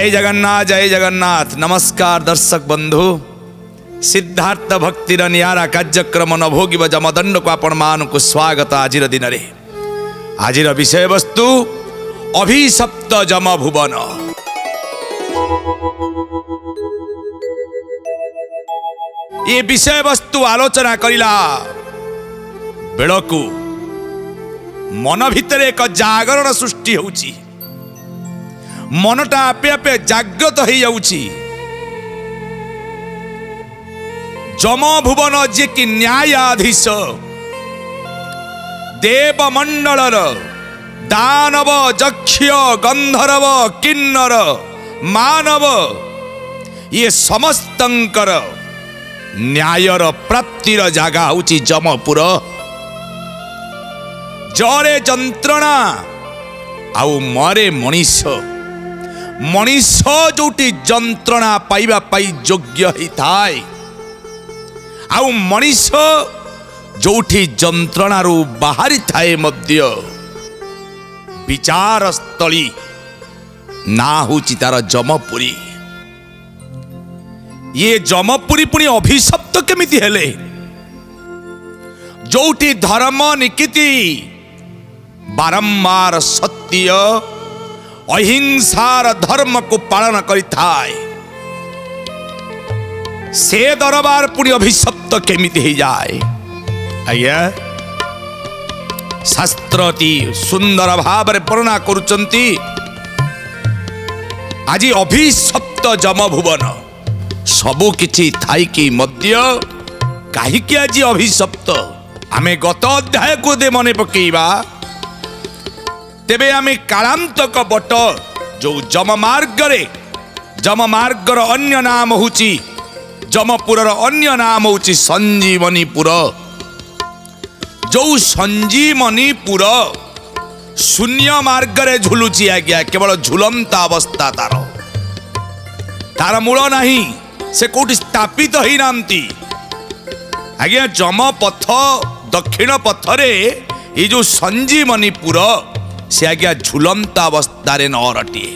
जय जगन्नाथ। नमस्कार दर्शक बंधु, सिद्धार्थ भक्तिर नियारा कार्यक्रम नभोगिब जमदंड को आपण मानकु स्वागत। आज दिन रे आज विषय वस्तु अभिशप्त जम भुवन। ये विषय वस्तु आलोचना करिला बेलकु मन भितर एक जागरण सृष्टि होउची, मनटा आपे आपे जागृत हो जाउची। जम भुवन जे कि न्यायाधीश देवमंडलर दानव यक्ष गंधर्व किन्नर मानव ये समस्तंकर न्यायर प्राप्तिर जागा होउची जमपुर। जरे जंत्रणा आउ मरे मनीष, मनीष जोटी जंत्रणा पाइबा पाई योग्य ही थाए, आउ मनीष जोटी जंत्रणा रू बाहरी थाए मध्य विचार स्थली ना होची तार जमपुरी। ये जमपुरी पुणी अभिशप्त केमिति हेले? जोटी धर्म निकिति बारंबार सत्य अहिंसार धर्म को पालन करि थाए, से दरबार पुणी अभिशप्त केमिति ही जाए? आज्ञा शास्त्रती सुंदर भाव रे वर्णना करुचंती। आज अभिशप्त जम भुवन सबु किछि थाई कि मध्य काहिकि आज अभिशप्त? आमे गत अध्याय को दे मने पकेइबा, तेबे आमे कालांतक बट जो जम मार्गर अन्य नाम होची जमपुरर अन्य नाम होची संजीवनीपुर। जो संजीवनीपुर शून्य मार्गरे झुलुची आज्ञा, केवल झुलंता अवस्था तार मूल नहीं, से कोठी स्थापित ही नांती आज्ञा। जम पथ दक्षिण पथरे ये जो संजीवनीपुर से आज्ञा झुलंता अवस्था नरटीए।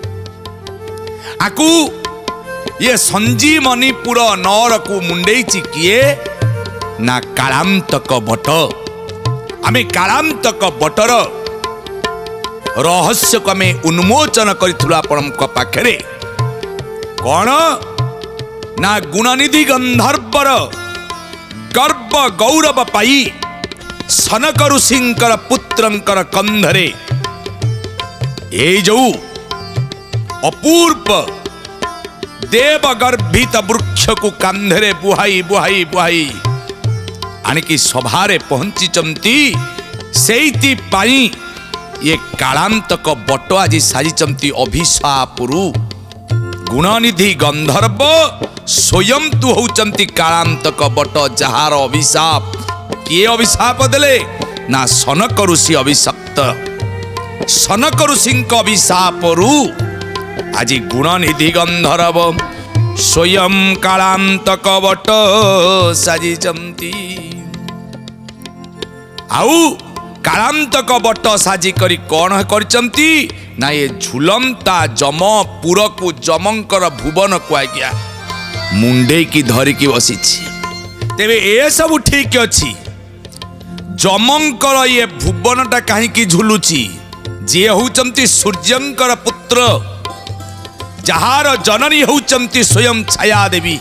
आकु ये संजीवनीपुर नर को मुंडेची किए ना कालांतक बट। आमे कालांतक बटर रहस्य को आमे उन्मोचन करिथुला आपनक पाखरे। कौन ना गुणनिधि गंधर्वर गर्व गौरव पाई सनक ऋषिंकर पुत्रंकर कंधरे ये जो अपूर्व देवगर्भित वृक्ष को कांधरे बुहाई बुहाई बुहाई आनिकी सभारे पहुंचीचंती। सेइति पाई ये कालांतक बट आज साजिचंती अभिशापुरु। गुणनिधि गंधर्व स्वयं तु होचंती कालांतक बट, जहार अभिशाप किए अभिशाप देले ना सनक ऋषि अभिशप्त। सनक ऋषि अभिशापरु आज गुणनिधि गंधर्व स्वयं कालांतक बट साजिचंती। आउ कालांतक बट साजी करी कौन करचंती ना ये झुलंता जमपुर को जमंकर भुवन को आज्ञा मुंडे की धरी की बसीछि। तेबे ए सब ठीक अछि, जमंकर ये भुवनटा काहीकि झुलुची? जे होचंती सूर्यंकर पुत्र, जहार जननी होचंती स्वयं छाया देवी।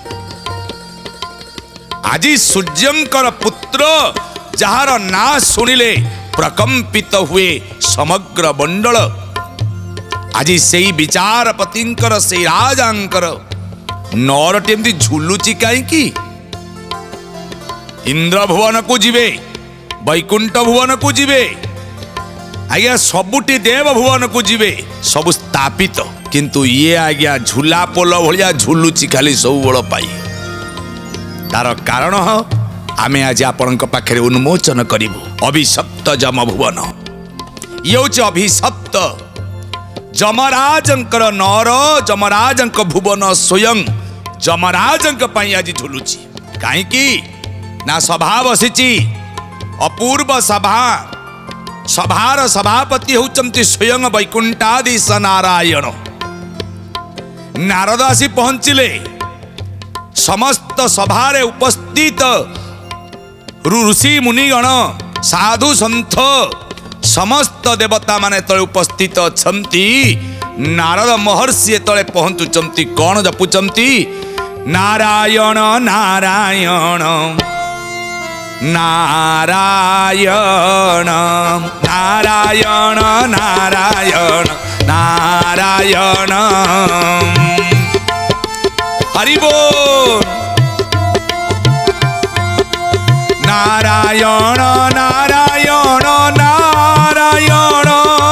आज सूर्यंकर पुत्र जहार ना सुनिले प्रकंपित हुए समग्र मंडल। आज से विचारपतिंकर से राजांकर नरटी एमती झुलुची काईकि? इंद्र भुवन को जीवे, वैकुंठ भुवन को जीवे, आज्ञा सबुटी देव भुवन को जीवे, सब स्थापित। किंतु ये आज्ञा झूला पोल भलिया झुलुची खाली सब बड़ पाई। तार कारण आमे आज आपनक पाखरे उन्मोचन करिबु। अभिशप्त जम भुवन ये होची अभिशप्त जमराजंकर नर, जमराजंक भुवन स्वयं जमराजंक पाई आज झुलुची। काहीकि ना सभा बसिची अपूर्व सभा, सभार सभापति होचंती स्वयं वैकुंठाधीश नारायण। नारद आसी पहुंचिले समस्त सभारे उपस्थित ऋषि मुनिगण साधु सन्थ समस्त देवता माने तले उपस्थित अछंती। नारद महर्षि तले पहुंचुचंती कौन जपुचंती नारायण नारायण नारायण नारायण नारायण नारायण हरि बोल नारायण नारायण नारायण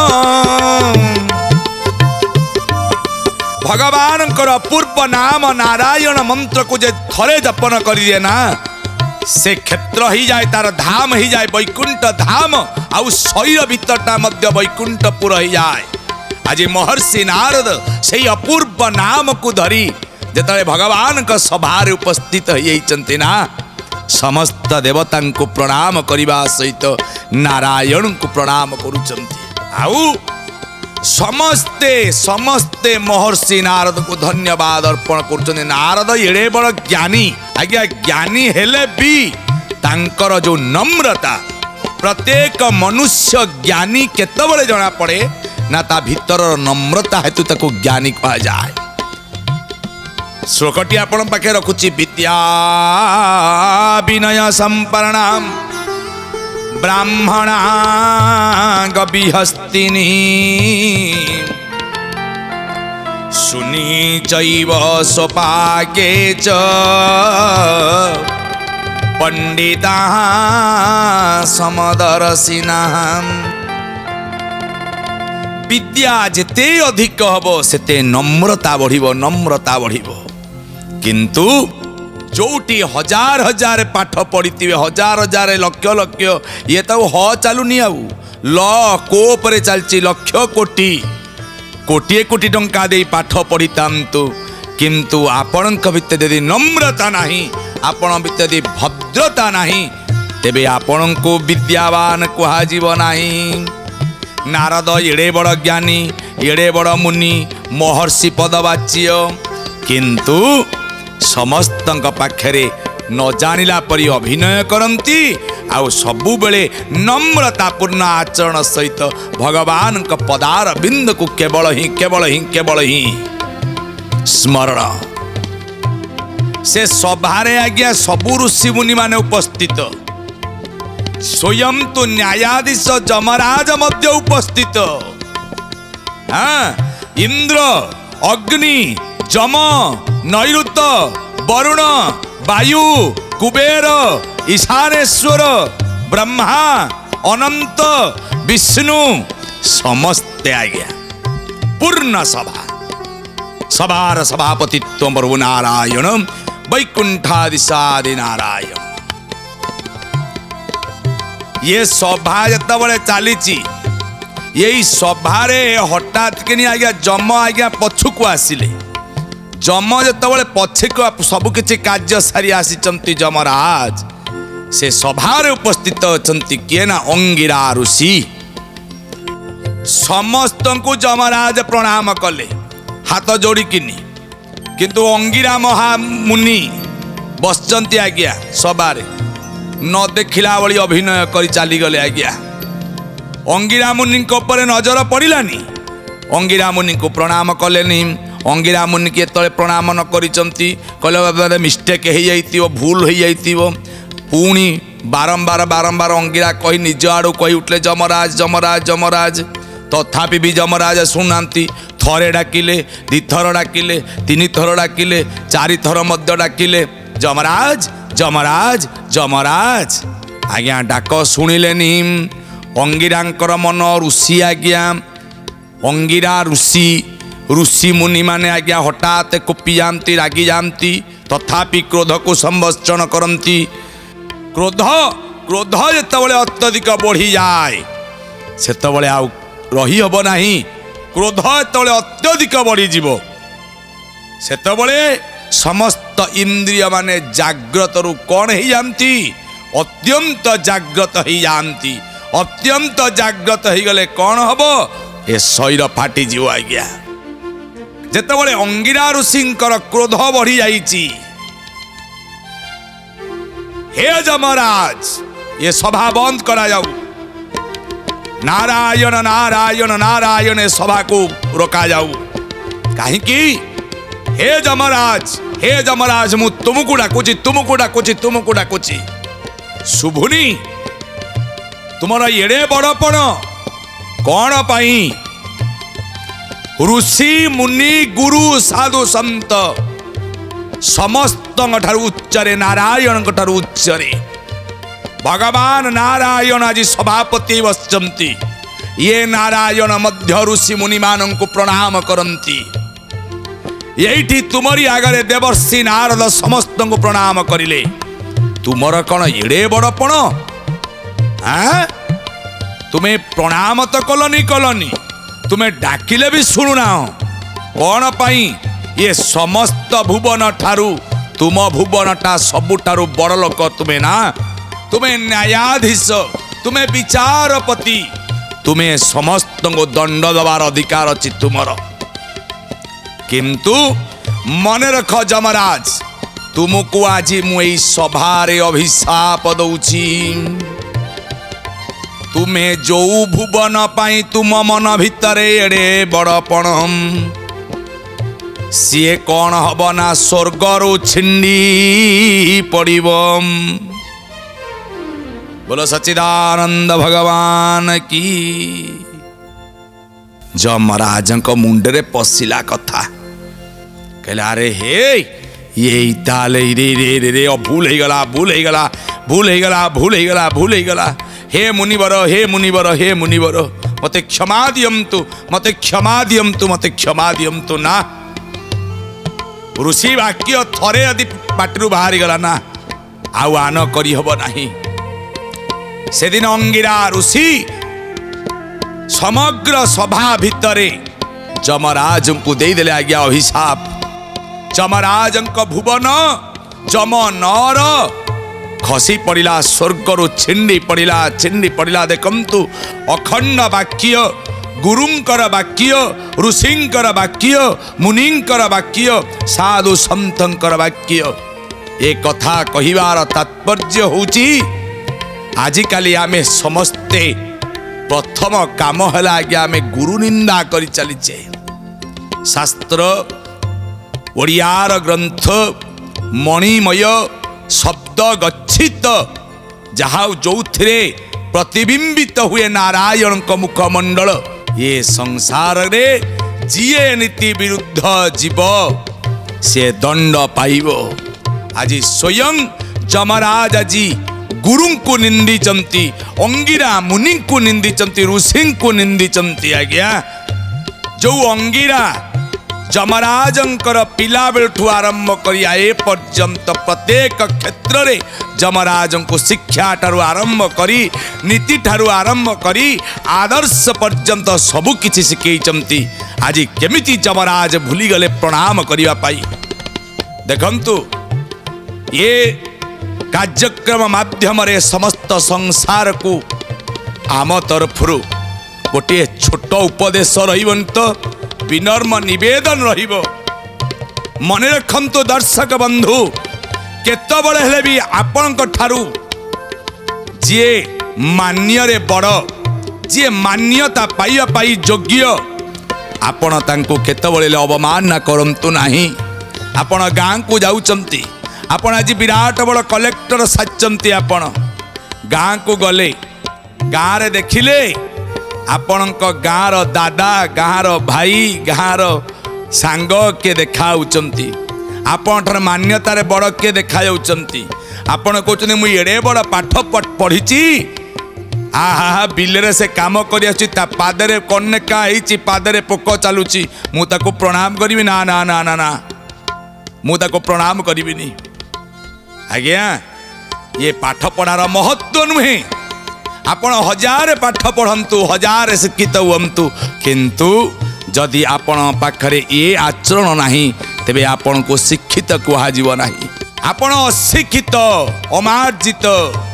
भगवान अपूर्व नाम नारायण मंत्र को जे थरे जपन करिए ना से क्षेत्र ही जाए तार धाम ही जाए वैकुंठ धाम आउ शरीर भीतरटा मध्य वैकुंठपुर ही जाए। आज महर्षि नारद से अपूर्व नाम को धरी जेतले भगवान का सभारे उपस्थित होती ना समस्त देवता को प्रणाम करने सहित नारायण को प्रणाम करुचंती। आउ समस्ते समस्ते महर्षि नारद को धन्यवाद अर्पण कर। नारद एड़े बड़ ज्ञानी आज्ञा ज्ञानी हेले भी तांकर जो नम्रता प्रत्येक मनुष्य ज्ञानी केतबेले जना पड़े ना ता भीतर नम्रता हेतु ताको ज्ञानी कहा जाए। श्लोकटी आपण पाखे रखुची विद्या विनय संपन्नाम ब्राह्मणा गविहस्तिनी सुनी चैव स्वपाके च पंडिता समदर्शिना। विद्या जेते अधिक हबो सेते नम्रता बढ़िबो नम्रता बढ़िबो। किंतु जोटी हजार हजार पाठ पढ़ी हजार हजार लक्ष लक्ष ये तो ह चलुनी आउ ल कोपरे चलची लक्ष कोटी कोटी कोटी टंका दे पाठ पढ़ी तांतु किंतु आपण भितर यदि नम्रता नहीं आपण भितर यदि भद्रता नहीं तेबे आपण को विद्यावान कह नहीं। नारद एड़े बड़ ज्ञानी एड़े बड़ मुनि महर्षि पदवाच्य किंतु समस्त पाखरे न जानिला परी अभिनय करती आउ सबु बेले नम्रतापूर्ण आचरण सहित भगवान का पदार बिंद को केवल ही स्मरण। से सभारे आज्ञा सबु ऋषि मुनि माने उपस्थित स्वयं तो न्यायाधीश जमराज मध्य उपस्थित। हाँ इंद्र अग्नि जम नैऋत वरुण वायु कुबेर ईशानेश्वर ब्रह्मा अनंत विष्णु समस्ते आज्ञा पूर्ण सभा सभार सभापतित्व प्रभु नारायण वैकुंठादिशादि नारायण। ये सभा जिते चली यही सभारे हठात कि आज्ञा जम आज्ञा पछुक आसिले जम जिते पछे सबकि कार्य सारी आसी जमराज से सभारे उपस्थित अच्छा किए ना अंगिरा ऋषि समस्त को जमराज प्रणाम कले हाथ जोड़िकिनी किंतु अंगिरा महामुनि बसचंती आज्ञा सबारे न देखिला भली अभिनय कर चली गले आज्ञा। अंगिरा मुनि नजर पड़ानी अंगिरा मुनि को प्रणाम कलेनी। अंगिरा मुनि के तले प्रणाम न करिचंती कहले बाबा मिस्टेक हो जाइतिबो भूल हो जाइतिबो पुणी बारंबार बारंबार अंगिरा कही निज आड़ू कही उठले जमराज जमराज जमराज तथापि भी जमराज शुणाती थरे डाकिले दिथर डाकिले तीन थर डाकिले चारि थर मध्य डाकिले जमराज जमराज जमराज आज्ञा डाक शुणिलेनी। अंगिरांकर मन ऋषि आज्ञा अंगिरा ऋषि ऋषि मुनि माने आज्ञा हठात कोपी जाती रागी जाती तथापि क्रोध को संवत्सरण करती। क्रोध क्रोध जितेबाला अत्यधिक बढ़ी जाए से आउ रही हब नहीं। क्रोध जितेबाला अत्यधिक बढ़ी जीवो सेतबले समस्त इंद्रिय माने जाग्रत रु कौन ही जानती अत्यंत जाग्रत ही जानती। अत्यंत जाग्रत ही गले कौन हब ए शरीर फाटी जीव आज्ञा जेतेबेले अंगिरा ऋषिंकर क्रोध बढ़ी जाइछि, हे जमराज ये सभा बंद करा जाऊ, नारायण नारायण नारायण ए सभा को रोका जाऊ। कहीं हे जमराज मु तुमको डाकुची तुमको डाकुची तुमको डाकुची, शुभुनी तुमर एड़े बड़पण कौन पाई? ऋषि मुनि गुरु साधु संत समस्त उच्चरे नारायण उच्चरे भगवान नारायण आज सभापति बसचंती। ये नारायण मध्य ऋषि मुनि मान को प्रणाम करती। यही तुमरी आगे देवर्षि नारद समस्त को प्रणाम करिले। तुमर कौन एड़े बड़पण? हाँ तुम्हें प्रणाम तो कलनी तुम्हें डाकिले भी शुणुना कौन पाई? ये समस्त भुवन ठारू तुम भुवनटा सबुठारू बड़ लोक तुम्हें ना, तुम्हें न्यायाधीश, तुम्हें विचारपति, तुम्हें समस्त को दंड दबार अधिकार अच्छी तुमर। किंतु मन रख जमराज तुमको आज मुई सभारे अभिशाप दउछि। तुम्हें जो भुवन पाई तुम मन भितरे एड़े बड़पण सीए कौन हब ना स्वर्गरु छिंडी पड़िब। बोलो सच्चिदानंद भगवान की। जमराज मुंडे पशिला कथा कहले अरे हे ये ताले रे रे रे रे भूल हो गला भूल हो गला भूल हो गला भूल हो गला भूल हो गला। हे मुनिवर हे मुनिवर हे मुनिवर मते क्षमा दियंतु मते क्षमा दियंतु मते क्षमा दियंतु ना। ऋषि वाक्य थरे यदि पाटिरू बाहरी गला ना आउ आन करी हब नाही। से दिन अंगिरा ऋषि समग्र सभा भितरे जमराज को दे देले आज्ञा अभिशाप। जमराज भुवन जम नर खसी पड़ा स्वर्गर छिंडी पड़ा। देखंतु अखंड वाक्य गुरुंकर वाक्य ऋषिंकर वाक्य मुनिंकर वाक्य साधु संतंकर वाक्य। ए कथा कहिबार तात्पर्य होची आजिकाली आमे समस्ते प्रथम काम है आज्ञा आमे गुरु निंदा करि चलीचे। शास्त्र ओडियार ग्रंथ मणिमय शब्द गच्छित जहा जो प्रतिबिंबित हुए नारायण का मुखमंडल। ये संसार रे जीए नीति विरुद्ध जीव से दंड पाइब। आज स्वयं जमराज आज गुरु को निंदी चंती, अंगिरा मुनि को निंदी चंती, ऋषि को निंदी चंती। आज्ञा जो अंगिरा जमराजंकर पिला बेलठू आरंभ करिया ए पर्यंत प्रत्येक क्षेत्र रे जमराज को शिक्षा ठारू आरंभ करी नीति ठारू आरंभ करी आदर्श पर्यंत सबु किछि शिखैचंती। आज केमिति जमराज भूली गले प्रणाम करिया पाई। देखंतु ये कार्यक्रम माध्यम रे समस्त संसार को आम तरफरु गोटे छोट उपदेश रहिबन तो विनम्र निवेदन रहिबो। मन रखंतु दर्शक बंधु केतबळे हेले भी आपन ठारू जे मान्य रे बड़ जे मान्यता पाइया पाई योग्य आपण तांको केतबळे अवमान ना करंतु नाही। आपण गाँ को जाउचंती, आपण आज विराट बड़ कलेक्टर साचंती, आपण गाँ को गले गाँ रे देखिले आपणक गाँर दादा गाँर भाई गाँर सांग के देखाउचंती, आपण ठार मान्यतार बड़ के देखा जाउचंती। आपण कहउचंती मु एडे बड़ पाठ पढ़िची आहा बिलरे से काम करि आछि ता पादरे कन्नेका हिची पादरे पोक चालुची मु ताको प्रणाम करिवि ना ना ना ना ना मु ताको प्रणाम करिविनी। आज्ञा ये पाठ पढ़ार महत्व नुहे। आपण हजार पाठ पढ़ंतु हजार शिक्षित हुंतु किंतु जदि आपण पाखरे ये आचरण नहीं तेबे आपण को शिक्षित कुहाजिव नहीं। आपण अशिक्षित अमार्जित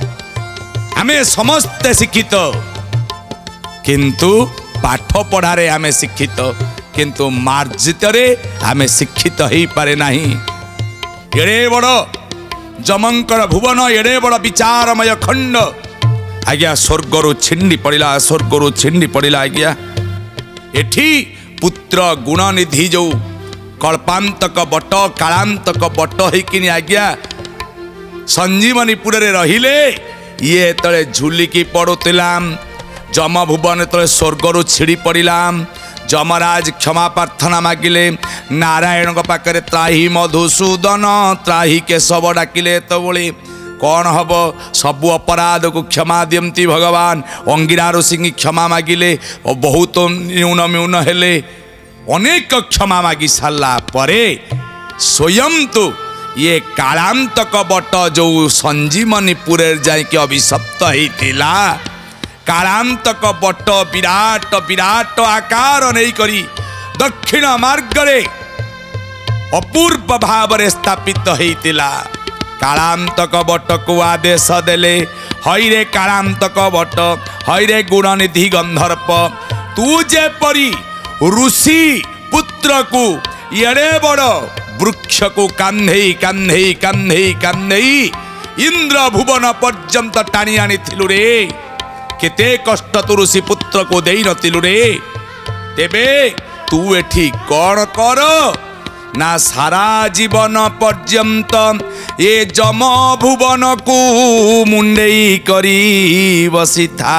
आमे समस्ते शिक्षित किंतु पाठ पढ़ारे आमे शिक्षित किंतु मार्जित रे आमे शिक्षित हो पारे नाही। एड़े बड़ जमंकर भुवन एड़े बड़ विचारमय खंड आज्ञा स्वर्गरु छिंडी पड़ा स्वर्गरु छिंडी पड़ा आज्ञा एठी पुत्र गुणनिधि जो कल्पांतक बट कालांतक बट होकिनी आज्ञा संजीवनीपुर रे रहिले ये तले झुलिकी पड़ुतिलाम जम भुवन तले स्वर्गरु छिड़ी पड़िलाम जमराज क्षमा प्रार्थना मागिले नारायण पाखे त्राही मधुसूदन त्राही केशव डाकिले तो बोली कौन हम सबु अपराध को क्षमा दियंती भगवान अंगिरा ऋषि क्षमा मागिले और बहुत न्यून म्यून हेले अनेक क्षमा मागी सारा परे स्वयं तो ये कालांतक बट जो संजीवनीपुर जाइके अभिशप्त होता कालांतक बट विराट विराट आकार नहीं करी दक्षिण मार्गरे अपूर्व भाव स्थापित होता कालांतक बट को आदेश देले हईरे कालांतक बट हईरे गुणनिधि गंधर्प तू जेपरी ऋषि पुत्र को एड़े बड़ वृक्ष को कान्धे कान्धे कान्धे कान्धे इंद्र भुवन पर्यंत टाणी आनी रे केते कष्ट तू ऋषि पुत्र को दे नथिलु रे तेबे तू एठी कौन कर ना सारा जीवन पर्यंत ये जम भुवन को मुंडेई करी बसी था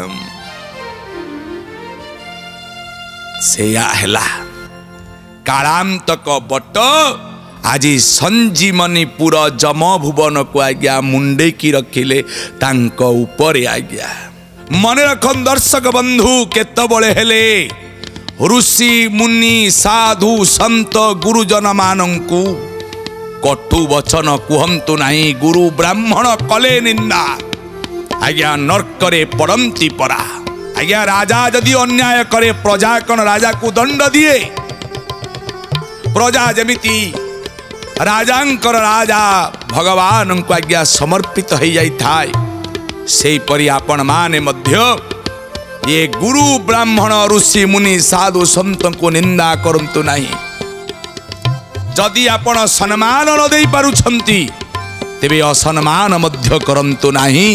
सेया हेला कालांतक बट आज संजीवनीपुर जम भुवन को आज्ञा मुंडे की रखिले तांको ऊपर आज्ञा मन रखन दर्शक बंधु केतबळे हेले ऋषि मुनि साधु संत गुरुजन मानंकु कटु वचन कुहंतु नाही गुरु ब्राह्मण कले निंदा आज्ञा नरकरे पड़ंती परा आज्ञा राजा जदि अन्याय करे प्रजा कौन राजा को दंड दिए प्रजा जमिति राजांकर राजा भगवान को आज्ञा समर्पित हो जाई थाए से परि आपण माने मध्य ये गुरु ब्राह्मण ऋषि मुनि साधु संत को निंदा करंतु नहीं जदि आपण सम्मान न दे पारुछंती तेबे असम्मान मध्य करंतु नहीं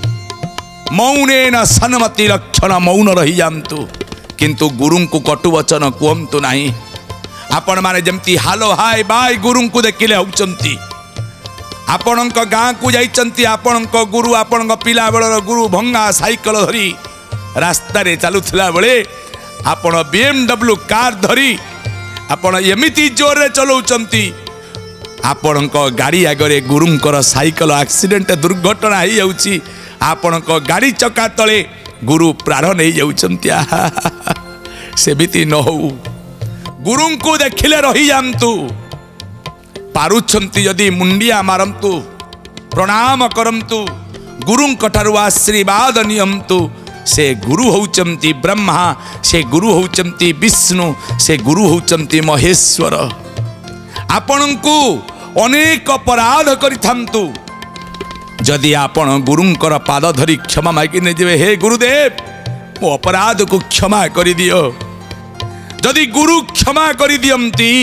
मौनेन सन्मति लक्षण मौन रही जातु किंतु गुरु को कटुवचन कहतु नहीं आपण माने जमती हालो हाय बाय गुरु को देखिले होचंती आपण गाँ को जाइचंती आपण गुरु आपण पिला बेलर गुरु भंगा साइकल धरी रास्ता रे चलुथिला बेले आपण BMW कार धरी आपण एमिति जोर रे चलाउचंती आपण गाड़ी आगरे गुरुंकर साइकल एक्सीडेंट दुर्घटना हो जाउची आपण गाड़ी चका तले गुरु प्राण नहीं जाउचंती सेमिति न हो गुरु को देखिले रही जातु पारुछंती यदि मुंडिया मारंतु प्रणाम करंतु गुरुंक ठारु आशीर्वाद नियंतु से गुरु होचंती ब्रह्मा से गुरु होचंती विष्णु से गुरु होचंती महेश्वर आपणको अनेक अपराध करिथांतु जदि आपण गुरुंकर पाद धरी क्षमा मागी ने जेबे हे गुरुदेव मो अपराध को क्षमा करि दियो जदि गुरु क्षमा करि दियंती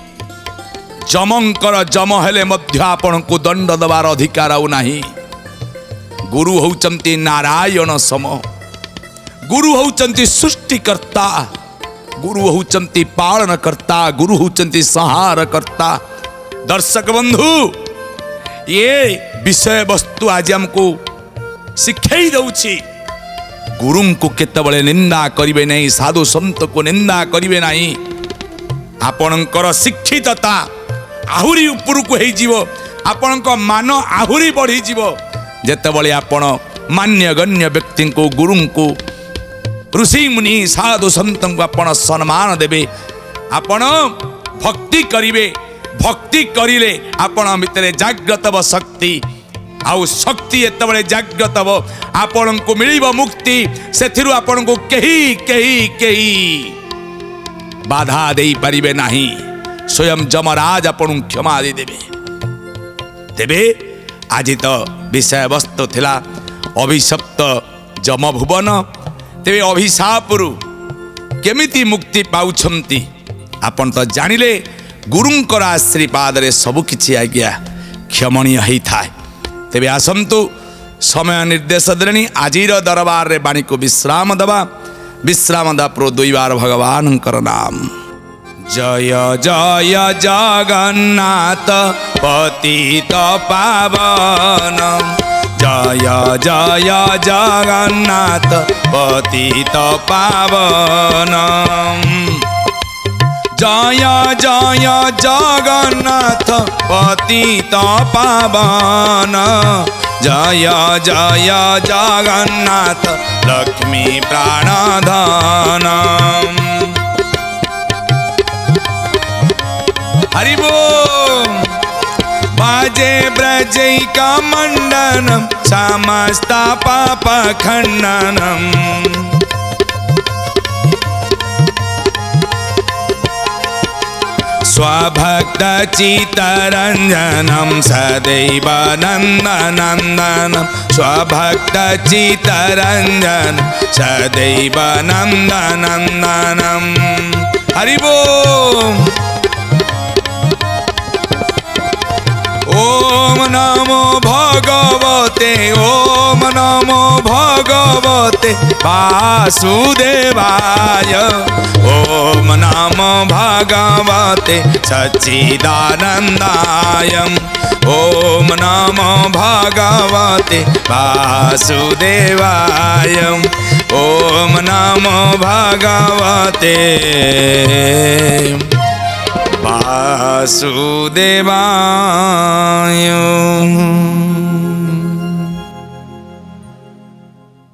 जमंकर जम हेले मध्य आपण को दंड दबार अधिकार आउ नाही गुरु होचंती नारायण सम गुरु होचंती सृष्टिकर्ता गुरु होचंती पालनकर्ता गुरु होचंती संहारकर्ता दर्शक बंधु ये विषय वस्तु आज हमको शिखाई दउछि गुरु को केतबळे निंदा करिवे नहीं साधु संत को निंदा करिवे नहीं आपणकर शिक्षितता आहुरी ऊपर को हो जीवो आपणक मान आहुरी बढ़ी जीवो जेतेबळे आपण मान्य गण्य व्यक्ति को गुरु को ऋषि मुनि साधु संत को आपण सम्मान देबे आपण भक्ति करिवे भक्ति करिले आपण भितरे जाग्रत व शक्ति आउ शक्ति एतबळे जाग्रत व आपण को मिलिबो मुक्ति सेथिरु आपण को केही केही केही बाधा देई परिबे नाही स्वयं जमराज आपण क्षमा दे देबे तेबे आज तो विषय वस्तु थिला अभिशप्त जम भुवन तेबे अभिशापरु केमिति मुक्ति पाउछंती आपण तो जानिले गुरुंकर आशीर्वाद रे सब किछि आज्ञा क्षमणीय होई थाए। तेबे आसंतु समय निर्देश देनी आजिर दरबार रे बाणी को विश्राम दबा प्रो दुई बार भगवान नाम। जय जय जगन्नाथ पतित पावन जय जय जगन्नाथ पतित पावन जय जय जगन्नाथ पतित पावन जय जय जगन्नाथ लक्ष्मी प्राणधन। हरि बोल। बाजे ब्रजैका मंडनम समस्त पाप खंडनम स्वभक्त चित्तरंजनम सदैव नंदनंदनम स्वभक्त चित्तरंजन सदैव नंदनंदनम। हरि बोल। ओम नमो भगवते ओम नमो भगवते वासुदेवाय ओम नमो भगवते सच्चिदानंदाय ओम नमो भगवते वासुदेवाय ओम नमो भगवते वासुदेवाय।